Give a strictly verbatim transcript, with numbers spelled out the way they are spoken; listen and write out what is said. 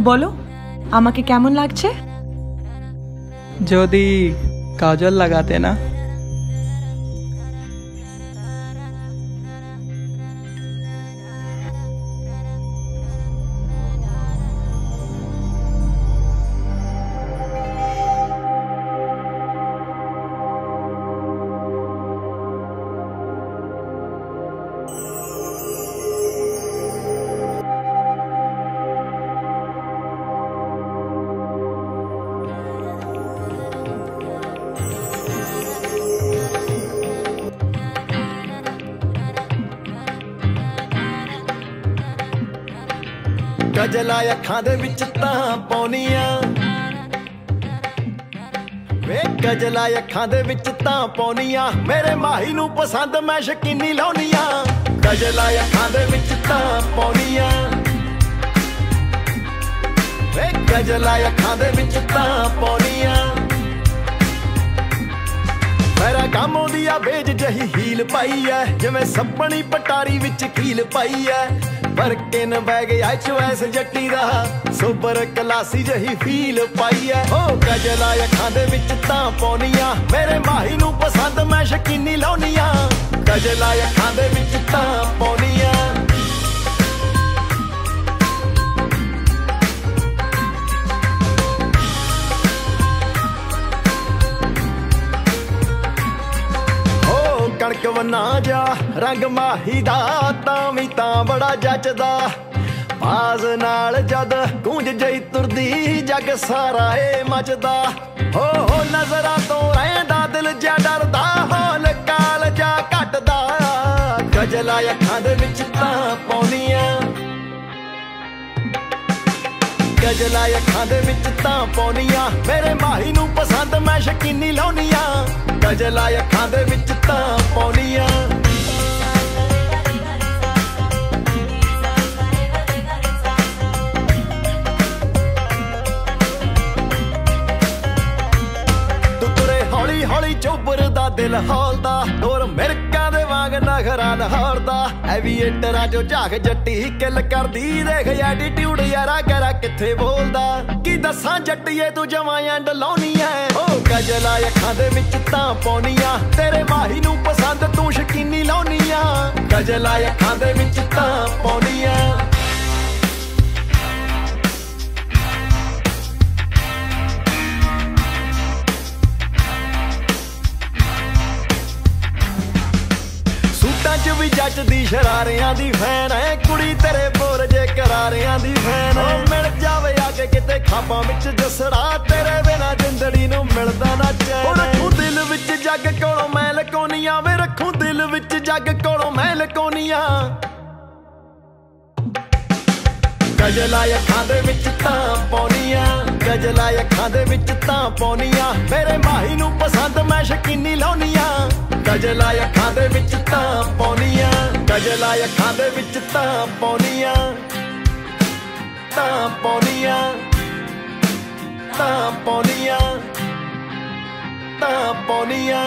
বলো আমাকে কেমন লাগছে? যদি কাজল লাগাতে না। गजला अखां दे विच तां पौनियां वे गजला अखां दे विच तां पौनियां मेरे माही नूं पसंद मैं शकीनी लाउनियां गजला अखां दे विच तां पौनियां वे गजला अखां दे विच तां पौनियां मेरा काम ओदिया बेज जही हील पाई है जिवें सपनी पटारी विच कील पाई है पर किन बैग एच एस जट्टी दा सुपर क्लासी जही फील पाई है ओ गजला अखां दे विच तां पौनियां मेरे माही नूं पसंद मैं शकीनी लाउनियां गजला अखां दे विच तां पौनियां कणक वना जा रंग माही दा तां वी तां बड़ा जचदा बाज नाल जद गूंज जई तुरदी जग सारा ए मचदा हो हो नजरां तो रहिंदा दिल जा डरदा हौल काल जा घटदा गजला अखां दे विच तां पौनियां गजला अखां दे विच तां पौनियां मेरे माही नूं पसंद मैं शकीनी लाउनियां गजला अखां दे विच तां पौनियां तू तुरे हौली हौली चोबर दा दिल हौलदा और मिरकां दे वांग नखरा नहौरदा एवीएटरां चो झाक जट्टी किल करदी देख एटीट्यूड यारा करा किथे बोलदा की दसां जट्टीए तू जवां एंड लाउनी है ओ गजला अखां दे विच तां पौनियां तेरे माही नूं पसंद तू शकीनी लाउनियां गजला अखां दे विच तां पौनियां च भी जचदी शरारियां दी फैन है कुड़ी तेरे बोर जे करारियां दी फैन है मिल जावे आके किते खाबां विच जसड़ा तेरे बिना जिंदड़ी नूं मिलदा ना चैन रखूं दिल विच जग कोलों मैं लकोनियां वे रखूं दिल विच जग कोलों मैं लकोनियां गजला अखां दे विच तां पौनियां गजला अखां दे विच तां पौनियां मेरे माही नूं पसंद मैं शकीनी लाउनियां गजला अखां दे विच तां पौनियां गजला अखां दे विच तां पौनियां तां पौनियां तां पौनियां तां पौनियां